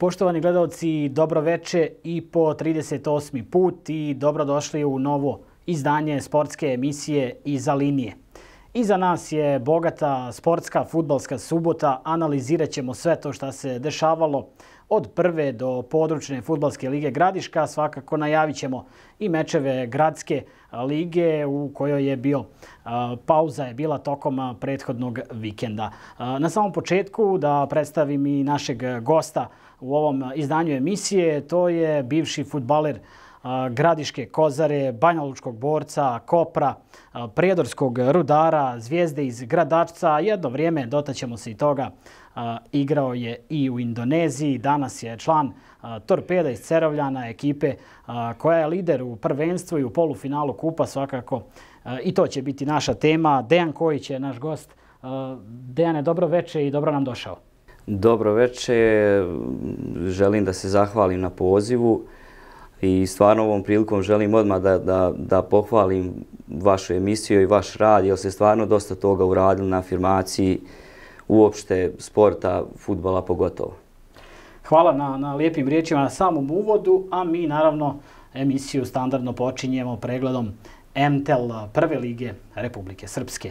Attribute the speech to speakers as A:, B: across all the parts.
A: Poštovani gledalci, dobroveče i po 38. put i dobrodošli u novo izdanje sportske emisije Iza linije. Iza nas je bogata sportska fudbalska subota. Analizirat ćemo sve to što se dešavalo od prve do područne fudbalske lige Gradiška. Svakako najavit ćemo i mečeve Gradske lige u kojoj je bio pauza je bila tokom prethodnog vikenda. Na samom početku da predstavim i našeg gosta u ovom izdanju emisije. To je bivši fudbaler Gradiške Kozare, Banjalučkog Borca, Kopra, Prijedorskog Rudara, Zvijezde iz Gradačca. Jedno vrijeme, dotaćemo se i toga, igrao je i u Indoneziji. Danas je član Torpeda iz Cerovljana, ekipe koja je lider u prvenstvu i u polufinalu kupa svakako. I to će biti naša tema. Dejan Kojić je naš gost. Dejane, dobro veče i dobro nam došao.
B: Dobro veče. Želim da se zahvalim na pozivu. I stvarno ovom prilikom želim odmah da pohvalim vašu emisiju i vaš rad, jer ste stvarno dosta toga uradili na afirmaciji uopšte sporta, fudbala pogotovo.
A: Hvala na lijepim riječima na samom uvodu, a mi naravno emisiju standardno počinjemo pregledom MTEL prve lige Republike Srpske.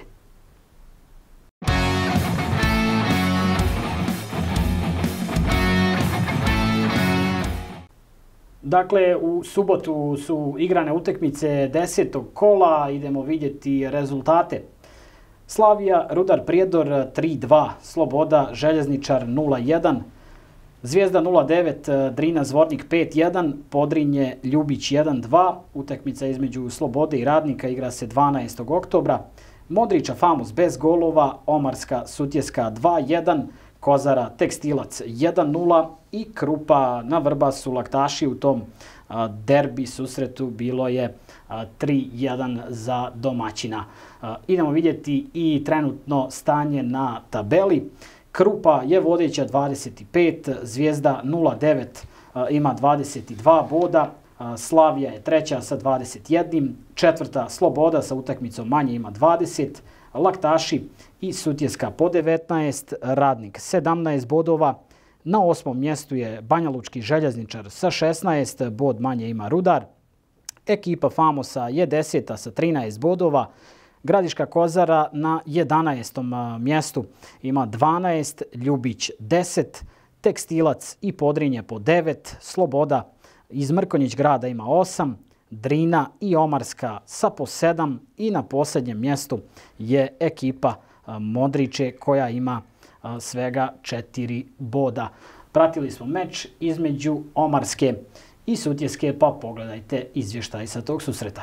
A: Dakle, u subotu su igrane utakmice 10. kola. Idemo vidjeti rezultate. Slavija, Rudar Prijedor 3-2, Sloboda, Željezničar 0-1, Zvijezda 0-9, Drina Zvornik 5-1, Podrinje, Ljubić 1-2. Utakmica između Slobode i Radnika igra se 12. oktobra. Modrića Famos bez golova, Omarska Sutjeska 2-1, Kozara Tekstilac 1-0 i Krupa na Vrbasu Laktaši u tom derbi susretu bilo je 3-1 za domaćina. Idemo vidjeti i trenutno stanje na tabeli. Krupa je vodeća 25, Zvijezda 0-9 ima 22 boda, Slavija je treća sa 21, četvrta Sloboda sa utakmicom manje ima 20, Laktaši i Sutjeska po 19, Radnik 17 bodova. Na 8. mjestu je Banjalučki Željezničar sa 16, bod manje ima Rudar. Ekipa Famosa je 10. sa 13 bodova. Gradiška Kozara na 11. mjestu ima 12, Ljubić 10, Tekstilac i Podrinje po 9, Sloboda iz Mrkonjić grada ima 8, Drina i Omarska sa po 7 i na posljednjem mjestu je ekipa Modriće koja ima svega 4 boda. Pratili smo meč između Omarske i Sutjeske, pa pogledajte izvještaj sa tog susreta.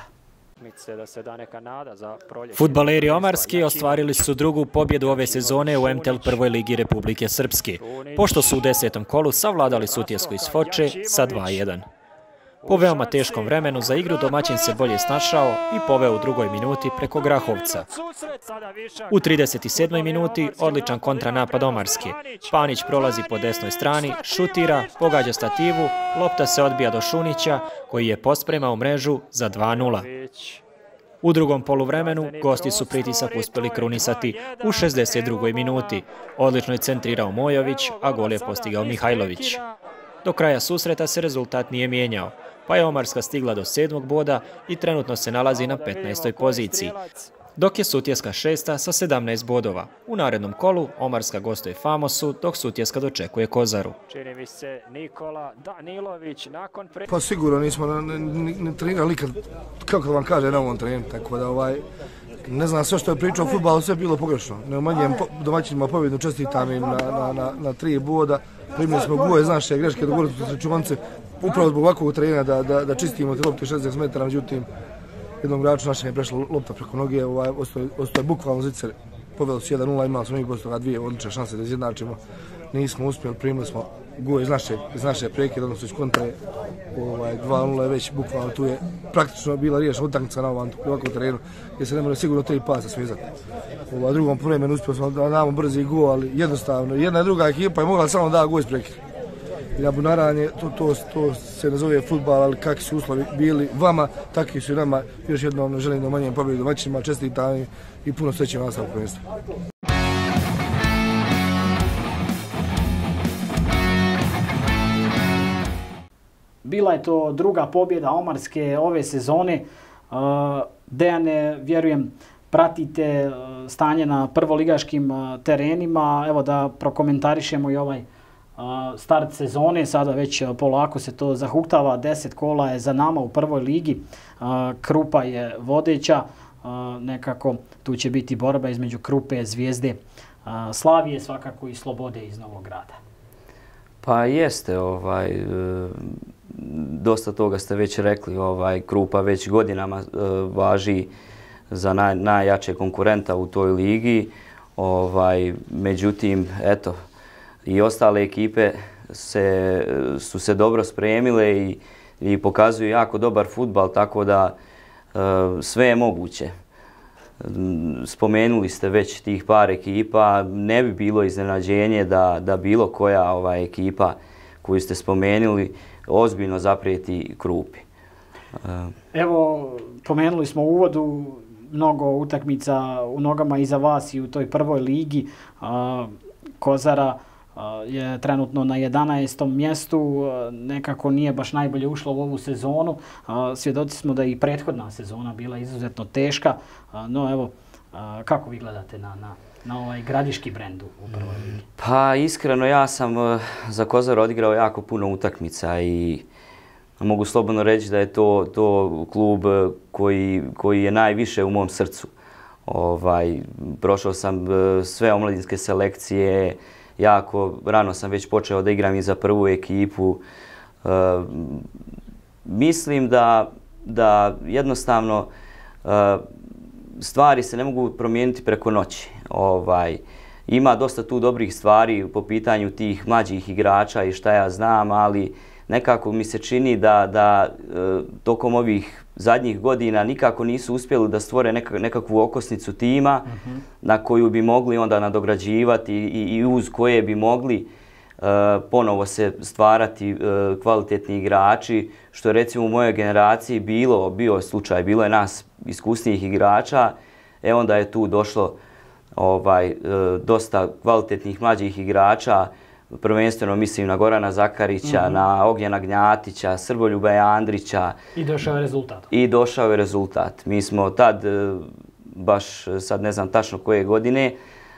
C: Fudbaleri Omarski ostvarili su drugu pobjedu ove sezone u MTEL prvoj ligi Republike Srpske, pošto su u 10. kolu savladali Sutjesku iz Foče sa 2-1. Po veoma teškom vremenu za igru domaćin se bolje snašao i poveo u drugoj minuti preko Grahovca. U 37. minuti odličan kontranapad Omarske. Panić prolazi po desnoj strani, šutira, pogađa stativu, lopta se odbija do Šunića koji je pospremao mrežu za 2-0. U drugom poluvremenu gosti su pritisak uspjeli krunisati u 62. minuti. Odlično je centrirao Mojović, a gol je postigao Mihajlović. Do kraja susreta se rezultat nije mijenjao, pa je Omarska stigla do 7. boda i trenutno se nalazi na 15. poziciji, dok je Sutjeska 6. sa 17 bodova. U narednom kolu Omarska gostuje Famosu, dok Sutjeska dočekuje Kozaru.
D: Pa sigurno nismo ne trenirali nikad, kako da vam kaže, na ovom trenu, tako da ne znam, sve što je pričao o fudbalu, sve je bilo pogrešno. Ne umanjujem domaćinima pobjedu, čestitam im na 3 boda. Primili smo gole iz naše greške, dogovorili smo se čuvance upravo zbog ovakvog trena da čistimo te lopte 60 metara, međutim jednom igraču našem je prešla lopta preko noge, ostaje bukvalno zicer, poveli su 1-0, imali smo mi posto dvije odlične šanse da izjednačimo, nismo uspjeli, primili smo gole iz naše prekide, odnosno iz kontre, 2-0 je već bukvalno, tu je praktično bila riješena utakmica na ovakvom terenu, gdje se ne može sigurno 3 pasa smizati. U drugom vremenu uspjeli smo da damo brzi gol, ali jednostavno jedna i druga ekipa je mogla samo da gol iz prekide. I na bunaranje, to se nazove fudbal, ali kakvi su uslovi bili vama, takvi su i nama. Još jednom želim da umanjujem pobjedu domaćinima, čestitam i puno sreće u nastavku prvenstva.
A: Bila je to druga pobjeda Omarske ove sezone. Dejane, vjerujem, pratite stanje na prvoligaškim terenima. Evo da prokomentarišemo i ovaj start sezone. Sada već polako se to zahuktava. 10 kola je za nama u prvoj ligi. Krupa je vodeća. Nekako tu će biti borba između Krupe, Zvijezde, Slavije, svakako i Slobode iz Novog Grada.
B: Pa jeste, dosta toga ste već rekli, Krupa već godinama važi za najjače konkurenta u toj ligi. Međutim, eto, i ostale ekipe su se dobro spremile i pokazuju jako dobar fudbal, tako da sve je moguće. Spomenuli ste već tih par ekipa, ne bi bilo iznenađenje da bilo koja ekipa koju ste spomenuli ozbiljno zaprijeti Krupi.
A: Evo, pomenuli smo u uvodu mnogo utakmica u nogama i za vas i u toj prvoj ligi. Kozara je trenutno na 11. mjestu, nekako nije baš najbolje ušlo u ovu sezonu. Svjedoci smo da je i prethodna sezona bila izuzetno teška, no evo, kako vi gledate na ovaj gradiški brend u prvoj ligi?
B: Pa iskreno, ja sam za Kozaru odigrao jako puno utakmica i mogu slobodno reći da je to klub koji je najviše u mom srcu. Prošao sam sve omladinske selekcije, jako rano sam već počeo da igram i za prvu ekipu. Mislim da jednostavno stvari se ne mogu promijeniti preko noći. Ima dosta tu dobrih stvari po pitanju tih mlađih igrača i šta ja znam, ali nekako mi se čini da tokom ovih zadnjih godina nikako nisu uspjeli da stvore nekakvu okosnicu tima na koju bi mogli onda nadograđivati i uz koje bi mogli ponovo se stvarati kvalitetni igrači, što je recimo u mojoj generaciji bio slučaj, bilo je nas iskusnijih igrača, onda je tu došlo dosta kvalitetnih mlađih igrača, prvenstveno mislim na Gorana Zakarića, na Ognjena Gnjatića, Srboljuba Andrića.
A: I došao je rezultat.
B: I došao je rezultat. Mi smo tad, baš sad ne znam tačno koje godine,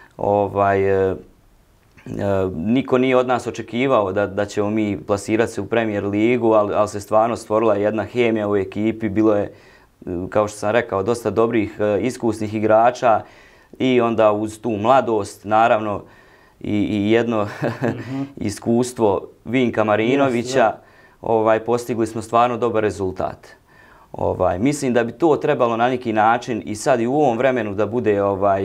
B: niko nije od nas očekivao da ćemo mi plasirati se u Premier ligu, ali se stvarno stvorila jedna hemija u ekipi. Bilo je, kao što sam rekao, dosta dobrih iskusnih igrača i onda uz tu mladost, naravno, i jedno iskustvo Vinka Marinovića, postigli smo stvarno dobar rezultat. Mislim da bi to trebalo na neki način i sad i u ovom vremenu da bude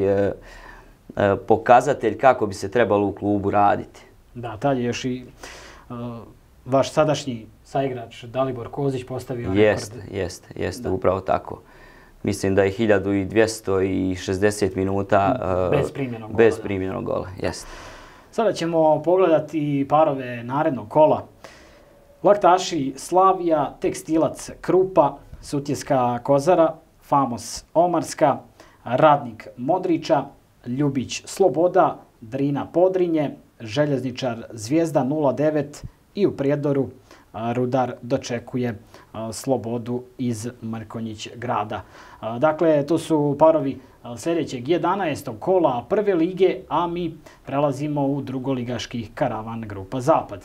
B: pokazatelj kako bi se trebalo u klubu raditi.
A: Da, tad je još i vaš sadašnji saigrač Dalibor Kozić postavio rekord.
B: Jeste, upravo tako. Mislim da je 1260 minuta bez primljenog gola.
A: Sada ćemo pogledati parove narednog kola. Laktaši Slavija, Tekstilac Krupa, Sutjeska Kozara, Famos Omarska, Radnik Modriča, Ljubić Sloboda, Drina Podrinje, Željezničar Zvijezda 09 i u Prijedoru Rudar dočekuje Slobodu iz Mrkonjić grada. Dakle, to su parovi sljedećeg 11. kola prve lige, a mi prelazimo u drugoligaški karavan Grupa Zapad.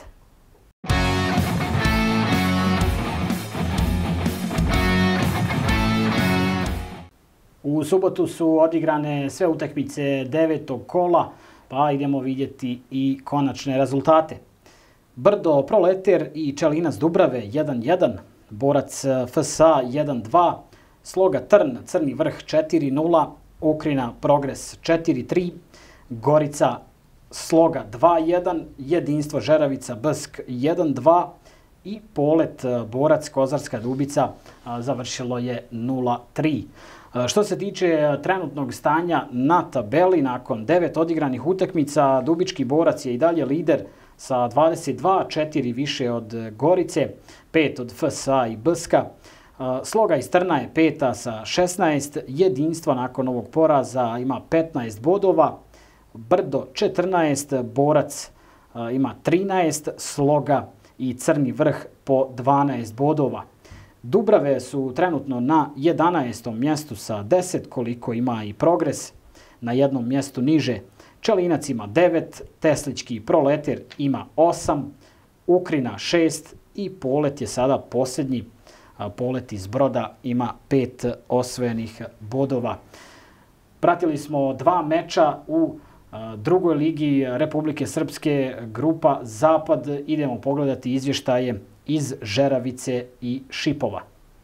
A: U subotu su odigrane sve utakmice 9. kola, pa idemo vidjeti i konačne rezultate. Brdo Proleter i Čelinac Dubrave 1-1, Borac FSA 1-2, Sloga Trn Crni Vrh 4-0, Ukrina Progres 4-3, Gorica Sloga 2-1, Jedinstvo Žeravica Bsk 1-2 i Polet Borac Kozarska Dubica završilo je 0-3. Što se tiče trenutnog stanja na tabeli, nakon 9 odigranih utakmica, Dubički Borac je i dalje lider sa 22, 4 više od Gorice, 5 od FSA i Bska. Sloga iz Trna je peta sa 16, Jedinstvo nakon ovog poraza ima 15 bodova, Brdo 14, Borac ima 13, Sloga i Crni Vrh po 12 bodova. Dubrave su trenutno na 11. mjestu sa 10, koliko ima i Progres na jednom mjestu niže. Čelinac ima 9, Teslički Proleter ima 8, Ukrina 6 i Polet je sada posljednji. Polet iz Broda ima 5 osvojenih bodova. Pratili smo 2 meča u drugoj ligi Republike Srpske, grupa Zapad. Idemo pogledati izvještaje iz Žeravice i Šipova.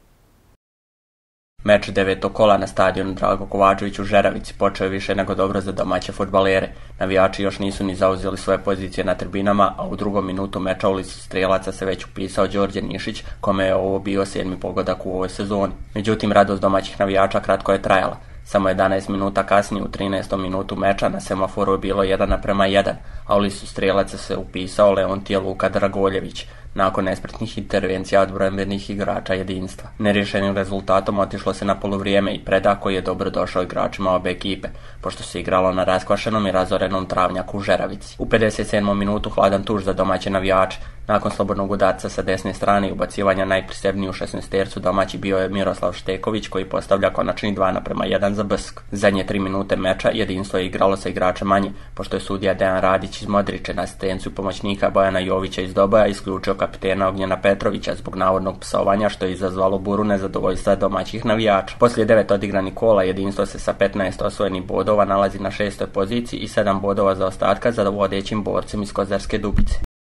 E: Meč 9. kola na stadionu Drago Kovačević u Žeravici počeo je više nego dobro za domaće fudbalere. Navijači još nisu ni zauzeli svoje pozicije na tribinama, a u drugom minutu meča u listu strijelaca se već upisao Đorđe Nišić, kome je ovo bio 7. pogodak u ovoj sezoni. Međutim, radost domaćih navijača kratko je trajala. Samo 11 minuta kasnije, u 13. minutu meča, na semaforu je bilo 1:1, a u listu strijelaca se upisao Leontije Luka Dragoljević, nakon nespretnih intervencija odbrambenih igrača jedinstva. Nerješenim rezultatom otišlo se na poluvrijeme i predah koji je dobro došao igračima obe ekipe, pošto se igralo na raskvašenom i razorenom travnjaku u Žeravici. U 57. minutu hladan tuš za domaće navijače. Nakon slobodnog udarca sa desne strane i ubacivanja najprisebniju 16-tercu domaći bio je Miroslav Šteković, koji postavlja konačni 2:1 za BSK. Zadnje 3 minute meča jedinstvo je igralo sa igrača manje, pošto je sudija Dejan Radić iz Modriče na asistenciju pomoćnika Bojana Jovića iz Doboja isključio kapitena Ognjena Petrovića zbog navodnog psovanja, što je izazvalo buru nezadovoljstva domaćih navijača. Poslije 9 odigranih kola jedinstvo se sa 15 osvojenih bodova nalazi na 6. poziciji i 7 bodova za ostatka za vodećim borcem iz Kozarske Dubice.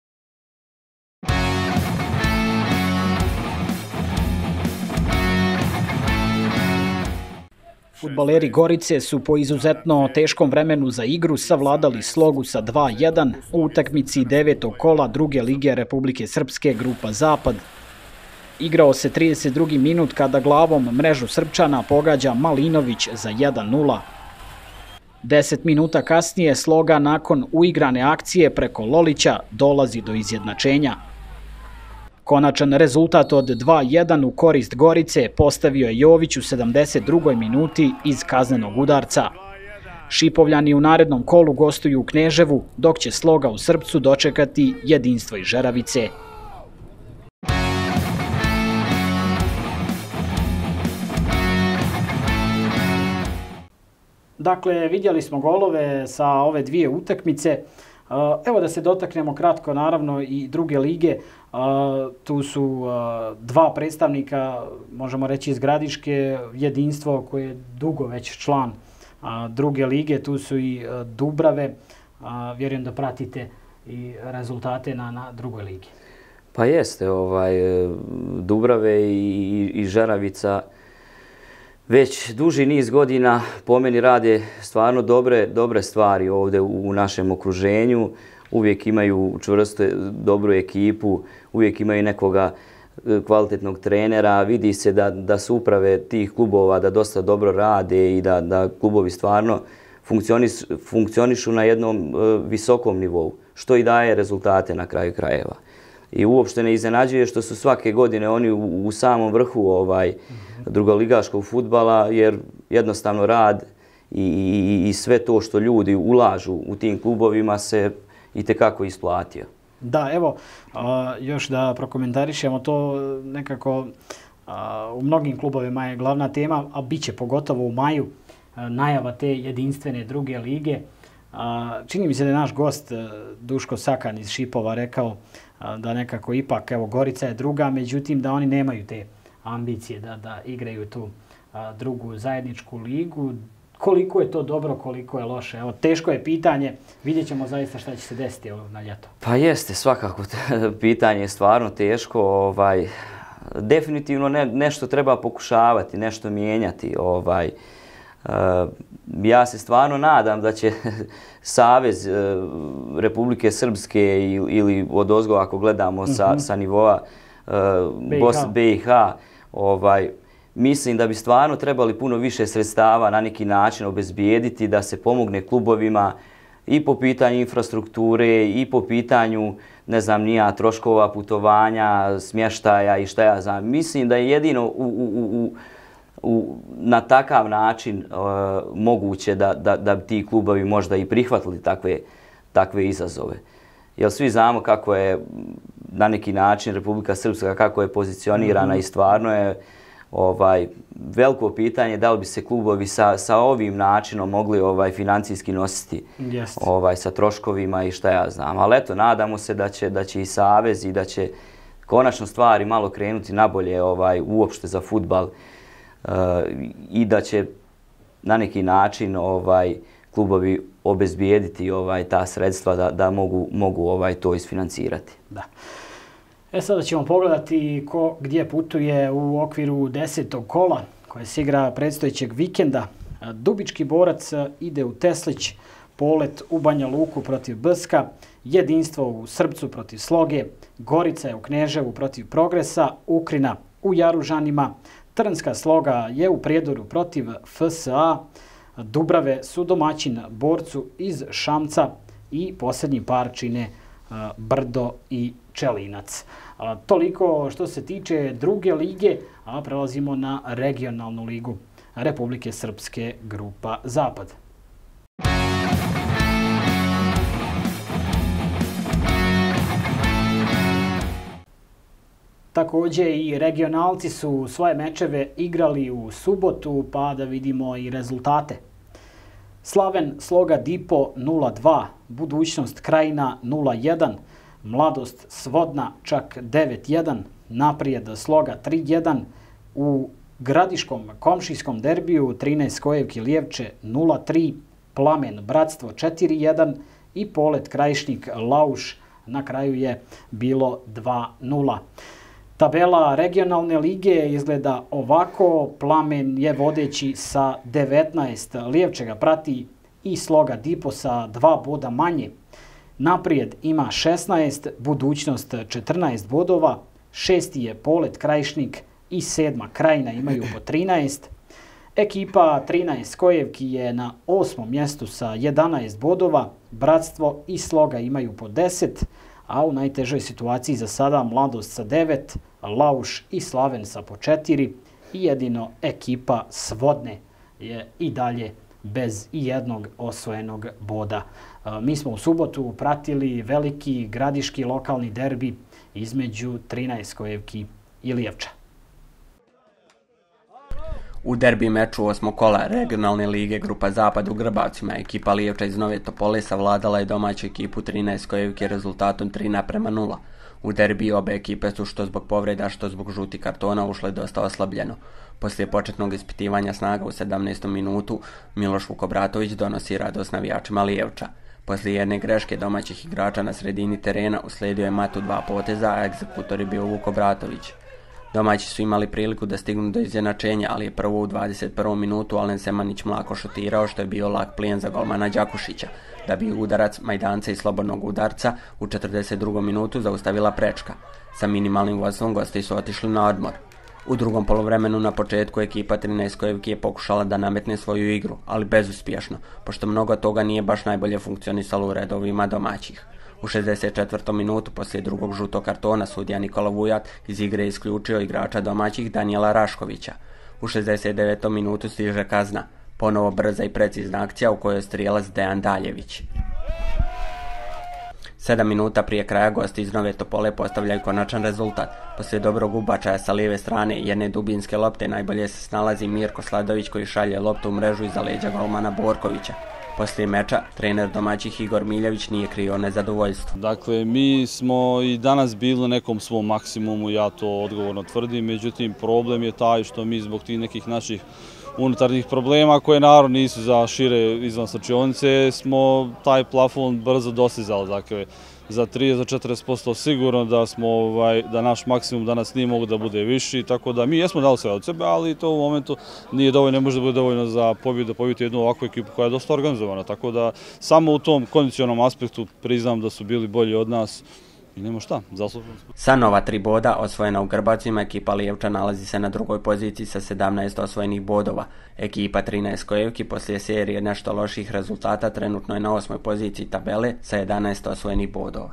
A: Fudbaleri Gorice su po izuzetno teškom vremenu za igru savladali Slogu sa 2:1 u utakmici 9. kola druge lige Republike Srpske, grupa Zapad. Igrao se 32. minut kada glavom mrežu Srpčana pogađa Malinović za 1:0. 10 minuta kasnije Sloga nakon uigrane akcije preko Lolića dolazi do izjednačenja. Konačan rezultat od 2:1 u korist Gorice postavio je Jović u 72. minuti iz kaznenog udarca. Šipovljani u narednom kolu gostuju u Kneževu, dok će Sloga u Srpcu dočekati jedinstvo iz Žeravice. Dakle, vidjeli smo golove sa ove dvije utakmice. Evo da se dotaknemo kratko naravno i druge lige. Tu su 2 predstavnika, možemo reći iz Gradiške, jedinstvo koje je dugo već član druge lige. Tu su i Dubrave. Vjerujem da pratite i rezultate na drugoj ligi.
B: Pa jeste, Dubrave i Žeravica već duži niz godina po meni rade stvarno dobre stvari ovdje u našem okruženju. Uvijek imaju čvrstu, dobru ekipu, uvijek imaju nekoga kvalitetnog trenera. Vidi se da su uprave tih klubova da dosta dobro rade i da klubovi stvarno funkcionišu na jednom visokom nivou, što i daje rezultate na kraju krajeva. I uopšte ne iznenađuje što su svake godine oni u samom vrhu drugoligaškog fudbala, jer jednostavno rad i sve to što ljudi ulažu u tim klubovima se itekako isplatio.
A: Da, evo, još da prokomentarišemo to nekako, u mnogim klubovima je glavna tema, a bit će pogotovo u maju najava te jedinstvene druge lige. Čini mi se da je naš gost Duško Sakan iz Šipova rekao da nekako ipak, evo, Gorica je druga, međutim da oni nemaju te ambicije da igraju tu drugu zajedničku ligu. Koliko je to dobro, koliko je loše? Evo, teško je pitanje, vidjet ćemo zaista šta će se desiti na ljeto.
B: Pa jeste, svakako pitanje je stvarno teško. Definitivno nešto treba pokušavati, nešto mijenjati. Ja se stvarno nadam da će Savez Republike Srpske ili odozgo ako gledamo sa nivoa BiH, mislim da bi stvarno trebali puno više sredstava na neki način obezbijediti da se pomogne klubovima i po pitanju infrastrukture i po pitanju, ne znam, nija troškova putovanja, smještaja i šta ja znam. Mislim da je jedino na takav način moguće da bi ti klubovi možda i prihvatili takve izazove. Jer svi znamo kako je na neki način Republika Srpska kako je pozicionirana i stvarno je veliko pitanje da li bi se klubovi sa ovim načinom mogli financijski nositi sa troškovima i šta ja znam. Ali eto, nadamo se da će i savez i da će konačno stvari malo krenuti nabolje uopšte za fudbal i da će na neki način klubovi obezbijediti ta sredstva da mogu to isfinancirati.
A: Da. Sada ćemo pogledati ko gdje putuje u okviru 10. kola koje se igra predstojećeg vikenda. Dubički Borac ide u Teslić, Polet u Banja Luku protiv Brska, Jedinstvo u Srpcu protiv Sloge, Gorica je u Kneževu protiv Progresa, Ukrina u Jaružanima, Trnska Sloga je u Prijedoru protiv FSA, Dubrave su domaćin Borcu iz Šamca i posljednji par čine Brdo i Čelinac. Toliko što se tiče druge lige, a prelazimo na regionalnu ligu Republike Srpske, grupa Zapad. Također i regionalci su svoje mečeve igrali u subotu, pa da vidimo i rezultate. Slaven Sloga Dipo 0-2, Budućnost Krajina 0-1, Mladost Svodna čak 9-1, Naprijed Sloga 3-1, u gradiškom komšijskom derbiju 13 Kojevki Lijevče 0-3, Plamen Bratstvo 4-1 i Polet Krajišnik Lauš na kraju je bilo 2-0. Tabela regionalne lige izgleda ovako, Plamen je vodeći sa 19, Lijevče ga prati i Sloga Dipo sa 2 boda manje. Naprijed ima 16, Budućnost 14 bodova, 6. je Polet Krajišnik i 7. Krajina imaju po 13. Ekipa 13 Kojevki je na 8. mjestu sa 11 bodova, Bratstvo i Sloga imaju po 10, a u najtežoj situaciji za sada Mladost sa 9, Lauš i Slaven sa po 4 i jedino ekipa Svodne je i dalje bez ijednog osvojenog boda. Mi smo u subotu pratili veliki gradiški lokalni derbi između 13 Kojevki i Lijevča.
E: U derbi meču 8. kola regionalne lige grupa Zapad u Grbavcima ekipa Lijevča iz Nove Topole savladala je domaću ekipu 13 Kojevke rezultatom 3:0. U derbi obe ekipe su što zbog povreda, što zbog žutih kartona ušle dosta oslabljeno. Poslije početnog ispitivanja snaga u 17. minutu Miloš Vukobratović donosi radost navijačima Lijevča. Poslije jedne greške domaćih igrača na sredini terena uslijedio je mat u 2 poteza, a egzekutor je bio Vukobratović. Domaći su imali priliku da stignu do izjednačenja, ali je prvo u 21. minutu Alen Semanić mlako šutirao, što je bio lak plijen za golmana Đakušića, da bi udarac Majdanca i slobodnog udarca u 42. minutu zaustavila prečka. Sa minimalnim vodstvom gosti su otišli na odmor. U drugom poluvremenu na početku ekipa 13 Kojevki je pokušala da nametne svoju igru, ali bezuspješno, pošto mnogo toga nije baš najbolje funkcionisalo u redovima domaćih. U 64. minutu poslije drugog žutog kartona sudija Nikola Vujat iz igre isključio igrača domaćih Danijela Raškovića. U 69. minutu stiže kazna, ponovo brza i precizna akcija u kojoj je strijelac Dejan Daljević. 7 minuta prije kraja gosti iz Nove Topole postavljaju konačan rezultat. Poslije dobrog ubačaja sa lijeve strane jedne dubinske lopte najbolje se snalazi Mirko Sladović koji šalje loptu u mrežu iza leđa golmana Borkovića. Poslije meča, trener domaćih Igor Miljević nije krio nezadovoljstvo.
F: Dakle, mi smo i danas bili na nekom svom maksimumu, ja to odgovorno tvrdim, međutim problem je taj što mi zbog tih nekih naših unutarnjih problema koje naravno nisu za šire izvan slačionice, smo taj plafon brzo dostizali. Dakle, za 30-40% sigurno da naš maksimum danas nije mogu da bude viši, tako da mi jesmo dali sve od sebe, ali to u momentu nije dovoljno, ne može da bude dovoljno za pobjedu, pobjediti jednu ovakvu ekipu koja je dosta organizovana, tako da samo u tom kondicionalnom aspektu priznam da su bili bolji od nas. I nema šta, zasluženo smo.
E: Sa nova 3 boda osvojena u Grbavcima, ekipa Lijevča nalazi se na drugoj poziciji sa 17 osvojenih bodova. Ekipa 13 Kojevki poslije serije nešto loših rezultata trenutno je na 8. poziciji tabele sa 11 osvojenih bodova.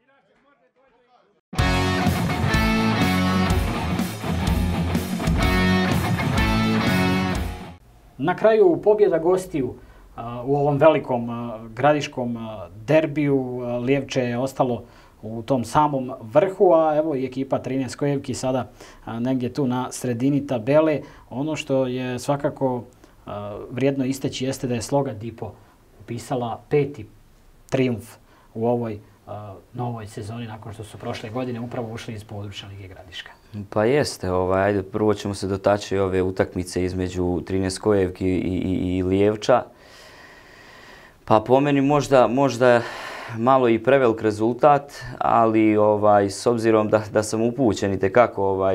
A: Na kraju pobjeda gostiju u ovom velikom gradiškom derbiju. Lijevče je ostalo u tom samom vrhu, a evo i ekipa 13 Kojevki sada negdje tu na sredini tabele. Ono što je svakako vrijedno istaći jeste da je Sloga Dipo upisala 5. trijumf u ovoj novoj sezoni nakon što su prošle godine upravo ušli iz područja Lige Gradiška.
B: Pa jeste, ajde, prvo ćemo se dotaći ove utakmice između 13 Kojevki i Lijevča. Pa po meni možda malo i prevelik rezultat, ali s obzirom da sam upućen itekako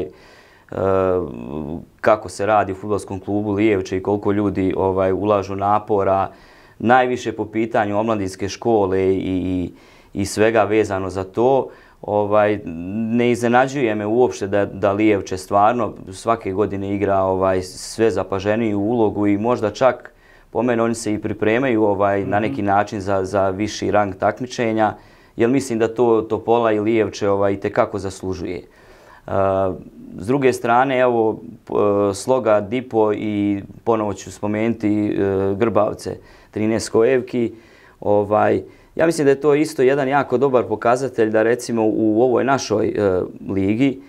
B: kako se radi u fudbalskom klubu Lijevče i koliko ljudi ulažu napora, najviše po pitanju omladinske škole i svega vezano za to. Ne iznenađuje me uopšte da Lijevče stvarno svake godine igra sve zapaženiju ulogu i možda čak po meni oni se i pripremaju na neki način za viši rang takmičenja, jer mislim da to Topola i Lijevče itekako zaslužuje. S druge strane, evo, Sloga Dipo i ponovo ću spomenuti Grbavce 13 Kojevki. Ja mislim da je to isto jedan jako dobar pokazatelj da recimo u ovoj našoj ligi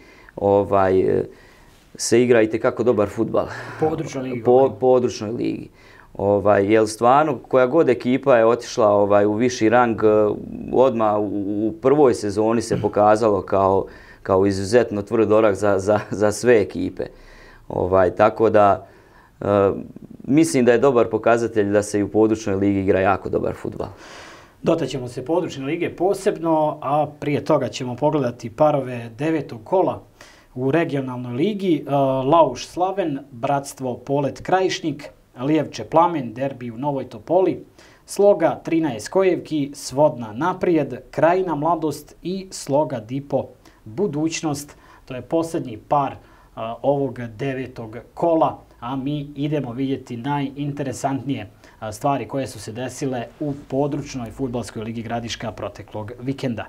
B: se igra itekako dobar fudbal. Područnoj ligi. Jer stvarno koja god ekipa je otišla u viši rang, odmah u prvoj sezoni se pokazalo kao izuzetno tvrd orah za sve ekipe. Tako da mislim da je dobar pokazatelj da se i u područnoj ligi igra jako dobar fudbal.
A: Dotaćemo se područne lige posebno, a prije toga ćemo pogledati parove 9. kola u regionalnoj ligi. Lauš Slaven, Bratstvo Polet Krajišnik, Lijevče Plamen, derbi u Novoj Topoli, Sloga 13 Kojevki, Svodna Naprijed, Krajina Mladost i Sloga Dipo Budućnost. To je posljednji par ovog 9. kola, a mi idemo vidjeti najinteresantnije stvari koje su se desile u područnoj fudbalskoj ligi Gradiška proteklog vikenda.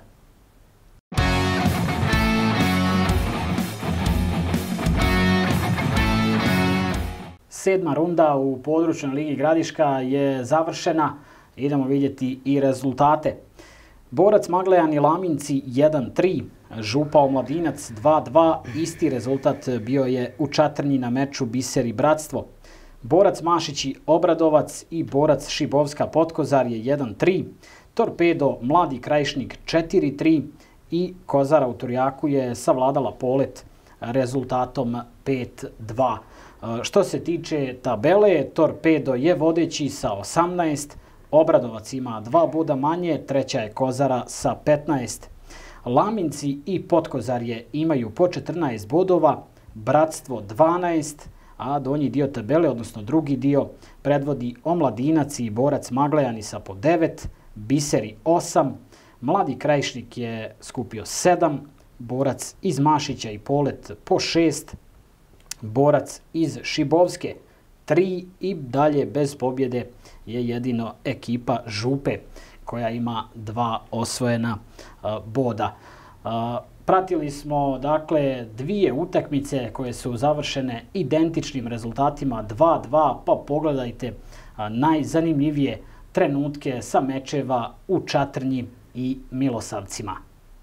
A: Sedma runda u područnoj ligi Gradiška je završena. Idemo vidjeti i rezultate. Borac Maglejan i Laminci 1-3, Župa Omladinac 2-2, isti rezultat bio je u Čatrnji na meču Biser i Bratstvo. Borac Mašići Obradovac i Borac Šibovska Potkozarje 1-3, Torpedo Mladi Krajišnik 4-3 i Kozara u Turjaku je savladala Polet rezultatom 5-2. Što se tiče tabele, Torpedo je vodeći sa 18, Obradovac ima 2 boda manje, treća je Kozara sa 15. Laminci i Potkozarje imaju po 14 bodova, Bratstvo 12, a donji dio tabele, odnosno drugi dio, predvodi Omladinac i Borac Maglejani sa po 9, Biseri 8, Mladi Krajišnik je skupio 7, Borac iz Mašića i Polet po 6, Borac iz Šibovske 3 i dalje bez pobjede je jedino ekipa Župe koja ima 2 osvojena boda. Pratili smo dakle 2 utakmice koje su završene identičnim rezultatima 2-2, pa pogledajte najzanimljivije trenutke sa mečeva u Čatrnji i Milosavcima.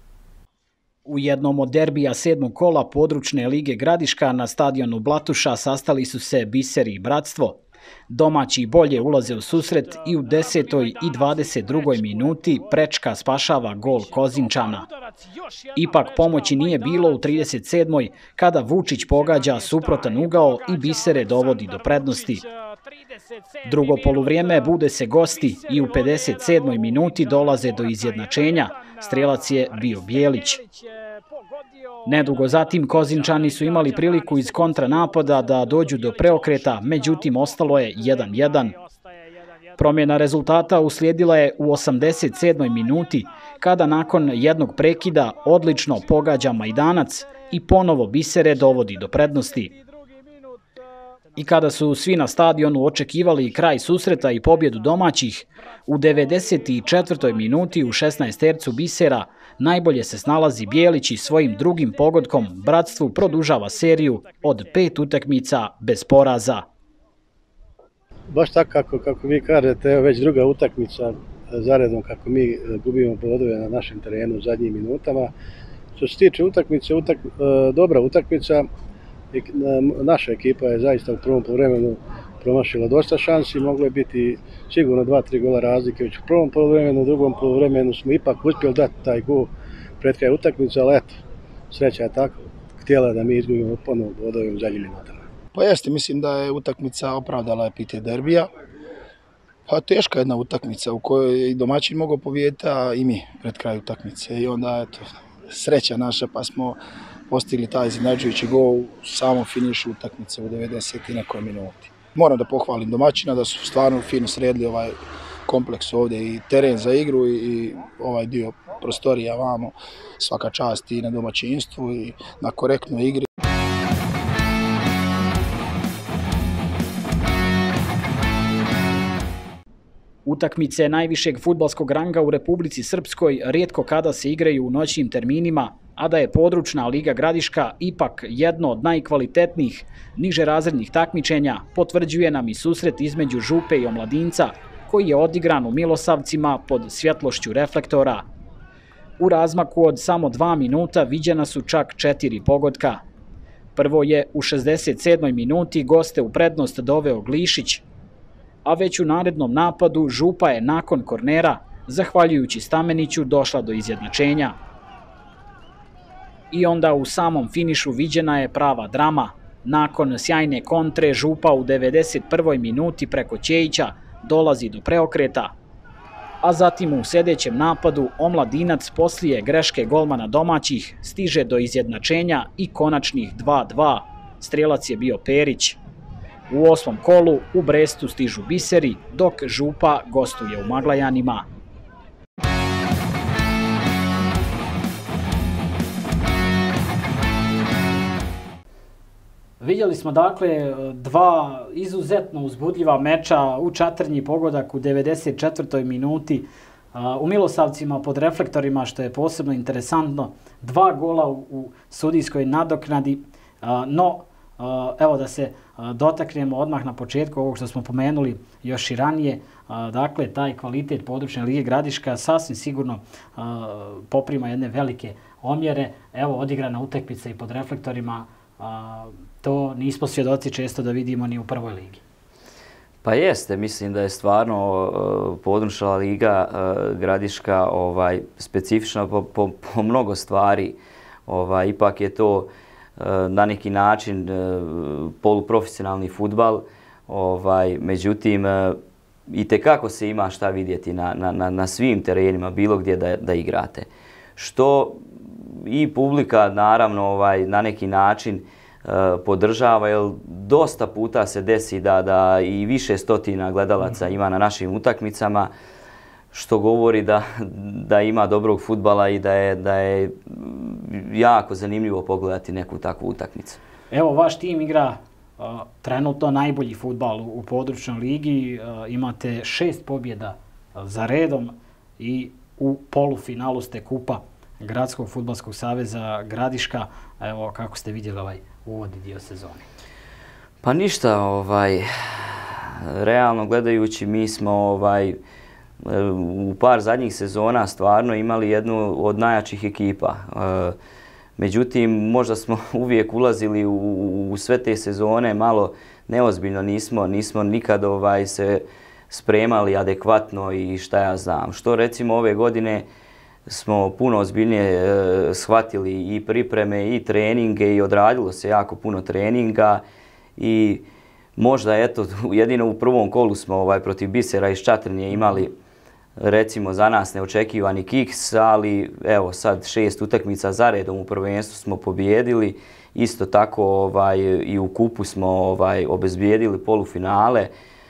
A: U jednom od derbija 7. kola područne lige Gradiška na stadionu Blatuša sastali su se Biser i Bratstvo. Domaći bolje ulaze u susret i u 10. i 22. minuti Prečka spašava gol Kozinčana. Ipak pomoći nije bilo u 37. kada Vučić pogađa suprotan ugao i Bisere dovodi do prednosti. Drugo poluvrijeme bude se gosti i u 57. minuti dolaze do izjednačenja. Strijelac je bio Bijelić. Nedugo zatim Kozinčani su imali priliku iz kontranapada da dođu do preokreta, međutim ostalo je 1-1. Promjena rezultata uslijedila je u 87. minuti, kada nakon jednog prekida odlično pogađa Majdanac i ponovo Bisere dovodi do prednosti. I kada su svi na stadionu očekivali kraj susreta i pobjedu domaćih, u 94. minuti u 16. Bisera najbolje se snalazi Bijelić i svojim drugim pogodkom Bratstvu produžava seriju od 5 utakmica bez poraza.
G: Baš tako kako vi kažete, već druga utakmica, zaredom kako mi gubimo bodove na našem terenu u zadnjim minutama. Što se tiče utakmice, dobra utakmica. Naša ekipa je zaista u prvom poluvremenu promašila dosta šansi, moglo je biti sigurno 2-3 gola razlike već u prvom poluvremenu, u drugom poluvremenu smo ipak uspjeli dati taj gol pred kraj utakmice, ali eto, sreća je tako htjela da mi izgubimo ponovo bodove u zadnjim minutama.
H: Pa jeste, mislim da je utakmica opravdala epite derbija. Pa teška jedna utakmica u kojoj je i domaćin mogao pobijediti, a i mi pred kraj utakmice. I onda, eto, sreća naša pa smo postigli taj iznenađujući gol u samom finišu utakmice u 90 i nekoj minuti. Moram da pohvalim domaćina da su stvarno fino sredili ovaj kompleks ovdje i teren za igru i ovaj dio prostorija vamo. Svaka čast i na domaćinstvu i na korektnoj igri.
A: Utakmice najvišeg fudbalskog ranga u Republici Srpskoj rijetko kada se igraju u noćnim terminima, a da je područna Liga Gradiška ipak jedno od najkvalitetnijih niže razrednih takmičenja, potvrđuje nam i susret između Župe i Omladinca, koji je odigran u Milosavcima pod svjetlošću reflektora. U razmaku od samo 2 minuta viđena su čak 4 pogotka. Prvo je u 67. minuti goste u prednost doveo Glišić, a već u narednom napadu Župa je nakon kornera, zahvaljujući Stameniću, došla do izjednačenja. I onda u samom finišu viđena je prava drama. Nakon sjajne kontre Župa u 91. minuti preko Ćejića dolazi do preokreta, a zatim u sljedećem napadu Omladinac poslije greške golmana domaćih stiže do izjednačenja i konačnih 2-2. Strijelac je bio Perić. U 8. kolu u Brestu stižu Biseri, dok Župa gostuje u Maglajanima. Vidjeli smo dakle dva izuzetno uzbudljiva meča u Čatrnji, pogodak u 94. minuti, u Milosavcima pod reflektorima, što je posebno interesantno, 2 gola u sudijskoj nadoknadi, no evo da se dotaknemo odmah na početku ovog što smo pomenuli još i ranije, dakle taj kvalitet područne Lige Gradiška sasvim sigurno poprima jedne velike omjere. Evo odigrana utakmica i pod reflektorima, to nismo svjedoci često da vidimo ni u prvoj ligi.
B: Pa jeste, mislim da je stvarno područna Liga Gradiška specifična po mnogo stvari. Ipak je to na neki način poluprofesionalni fudbal, međutim itekako se ima šta vidjeti na svim terenima, bilo gdje da igrate. Što i publika naravno na neki način podržava, jer dosta puta se desi da i više stotina gledalaca ima na našim utakmicama, što govori da ima dobrog fudbala i da je jako zanimljivo pogledati neku takvu utakmicu.
A: Evo, vaš tim igra trenutno najbolji fudbal u područnoj ligi, imate 6 pobjeda za redom i u polufinalu ste kupa Gradskog fudbalskog saveza Gradiška. Evo, kako ste vidjeli ovaj uvodni dio sezone?
B: Pa ništa, realno gledajući mi smo u par zadnjih sezona stvarno imali jednu od najjačih ekipa. Međutim, možda smo uvijek ulazili u sve te sezone malo neozbiljno, nismo nikad se spremali adekvatno i šta ja znam. Što recimo ove godine smo puno ozbiljnije shvatili i pripreme i treninge i odradilo se jako puno treninga i možda eto jedino u prvom kolu smo protiv Bisera iz Čatrnje imali recimo za nas neočekivani kiks, ali evo sad 6 utakmica za redom u prvenstvu smo pobijedili. Isto tako i u kupu smo obezbijedili polufinale.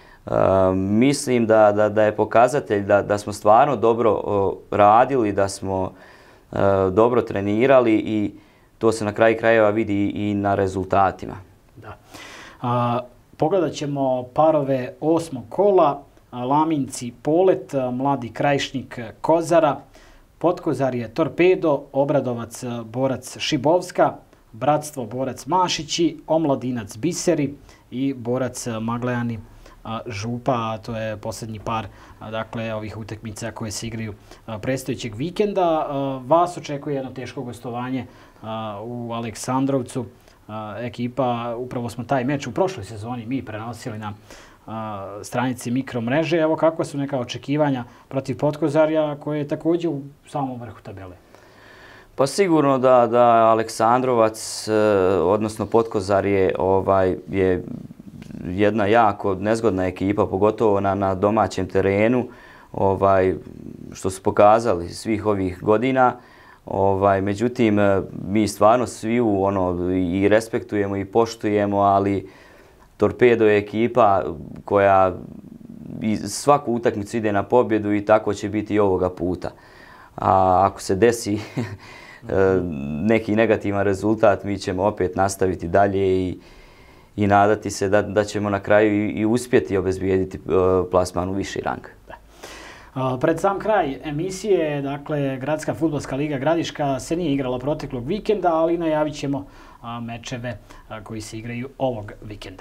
B: Mislim da je pokazatelj da smo stvarno dobro radili, da smo dobro trenirali i to se na kraju krajeva vidi i na rezultatima.
A: Da. Pogledat ćemo parove 8. kola. Laminci Polet, Mladi Krajišnik Kozara, Potkozarje Torpedo, Obradovac Borac Šibovska, Bratstvo Borac Mašići, Omladinac Biseri i Borac Maglejani Župa, a to je posljednji par dakle, ovih utakmica koje se igraju predstojećeg vikenda. Vas očekuje jedno teško gostovanje u Aleksandrovcu. Ekipa, upravo smo taj meč u prošloj sezoni mi prenosili na stranici Mikromreže. Evo kakva su neka očekivanja protiv Potkozarja koje je također u samom vrhu tabele?
B: Pa sigurno da Aleksandrovac, odnosno Potkozarje, je jedna jako nezgodna ekipa, pogotovo na domaćem terenu, što su pokazali svih ovih godina. Međutim, mi stvarno svi i respektujemo i poštujemo, ali Torpedo je ekipa koja svaku utakmicu ide na pobjedu i tako će biti i ovoga puta. A ako se desi neki negativan rezultat, mi ćemo opet nastaviti dalje i nadati se da ćemo na kraju i uspjeti obezbijediti plasman u viši rang.
A: Pred sam kraj emisije, dakle, Gradska fudbalska liga Gradiška se nije igrala proteklog vikenda, ali najavit ćemo mečeve koji se igraju ovog vikenda.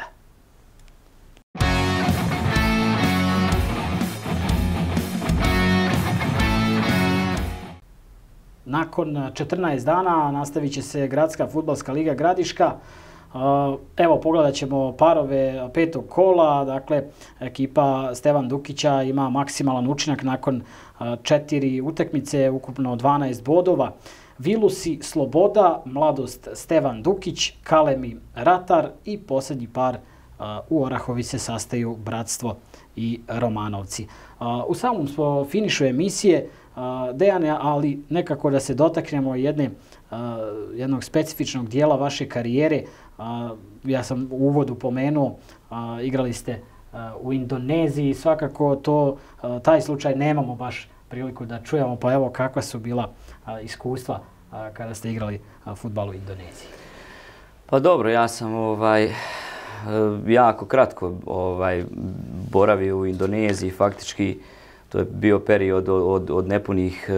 A: Nakon 14 dana nastavit će se Gradska fudbalska liga Gradiška. Evo, pogledat ćemo parove petog kola. Dakle, ekipa Stevan Dukića ima maksimalan učinak nakon 4 utakmice, ukupno 12 bodova. Vilusi Sloboda, Mladost Stevan Dukić, Kalemi Ratar i posljednji par u Orahovi se sastaju Bratstvo i Romanovci. U samom smo finišu emisije, Dejane, ali nekako da se dotaknemo jednog specifičnog dijela vaše karijere. Ja sam u uvodu pomenuo, igrali ste u Indoneziji, svakako taj slučaj nemamo baš priliku da čujemo, pa evo kakva su bila iskustva kada ste igrali fudbal u Indoneziji.
B: Pa dobro, ja sam jako kratko boravio u Indoneziji, faktički to je bio period od nepunih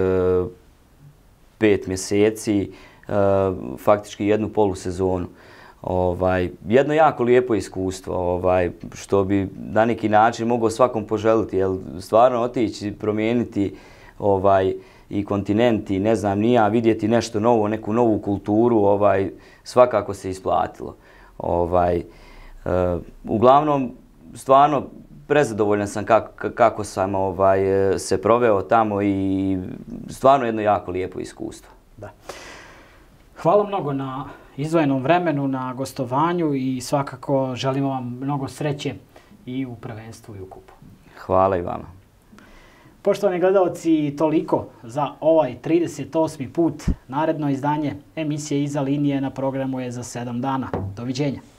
B: 5 mjeseci, faktički jednu polusezonu. Jedno jako lijepo iskustvo, što bi na neki način mogao svakom poželiti, jer stvarno otići, promijeniti i kontinent i ne znam ni ja, vidjeti nešto novo, neku novu kulturu, svakako se isplatilo. Uglavnom, stvarno prezadovoljan sam kako sam se proveo tamo i stvarno jedno jako lijepo iskustvo.
A: Da. Hvala mnogo na izdvojenom vremenu, na gostovanju i svakako želimo vam mnogo sreće i u prvenstvu i u kupu.
B: Hvala i vama.
A: Poštovani gledalci, toliko za ovaj 38. put. Naredno izdanje emisije Iza linije na programu je za 7 dana. Doviđenja.